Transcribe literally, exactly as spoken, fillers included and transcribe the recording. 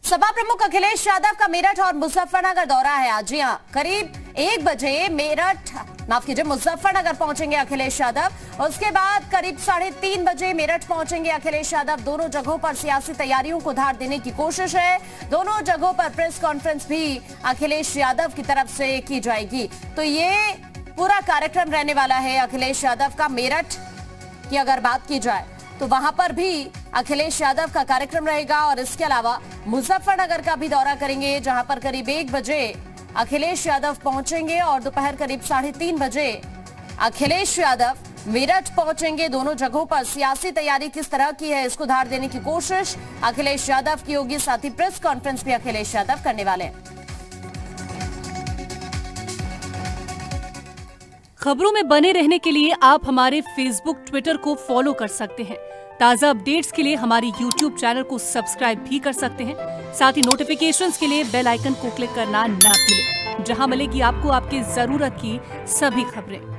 सपा प्रमुख अखिलेश यादव का मेरठ और मुजफ्फरनगर दौरा है आज। जी हाँ, करीब एक बजे मेरठ माफ कीजिए मुजफ्फरनगर पहुंचेंगे अखिलेश यादव। उसके बाद करीब साढ़े तीन बजे मेरठ पहुंचेंगे अखिलेश यादव। दोनों जगहों पर सियासी तैयारियों को धार देने की कोशिश है। दोनों जगहों पर प्रेस कॉन्फ्रेंस भी अखिलेश यादव की तरफ से की जाएगी। तो ये पूरा कार्यक्रम रहने वाला है अखिलेश यादव का। मेरठ की अगर बात की जाए तो वहां पर भी अखिलेश यादव का कार्यक्रम रहेगा और इसके अलावा मुजफ्फरनगर का भी दौरा करेंगे, जहां पर करीब एक बजे अखिलेश यादव पहुंचेंगे और दोपहर करीब साढ़े तीन बजे अखिलेश यादव मेरठ पहुंचेंगे। दोनों जगहों पर सियासी तैयारी किस तरह की है इसको धार देने की कोशिश अखिलेश यादव की होगी। साथ ही प्रेस कॉन्फ्रेंस भी अखिलेश यादव करने वाले हैं। खबरों में बने रहने के लिए आप हमारे फेसबुक, ट्विटर को फॉलो कर सकते हैं। ताज़ा अपडेट्स के लिए हमारी यूट्यूब चैनल को सब्सक्राइब भी कर सकते हैं। साथ ही नोटिफिकेशंस के लिए बेल आइकन को क्लिक करना ना भूलें, जहां मिलेगी आपको आपकी जरूरत की सभी खबरें।